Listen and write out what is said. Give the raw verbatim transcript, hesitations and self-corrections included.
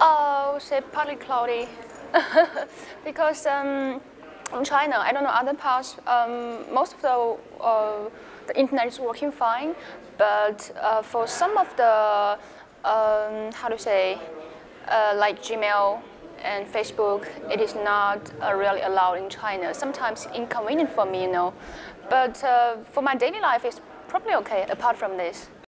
I would say partly cloudy because um, in China, I don't know other parts, um, most of the, uh, the internet is working fine, but uh, for some of the, um, how to say, uh, like Gmail and Facebook, it is not uh, really allowed in China. Sometimes inconvenient for me, you know, but uh, for my daily life, it's probably okay apart from this.